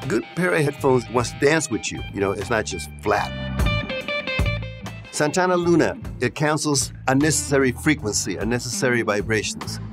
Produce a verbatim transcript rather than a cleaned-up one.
good pair of headphones wants to dance with you. You know, it's not just flat. Santana Luna, it cancels unnecessary frequency, unnecessary vibrations.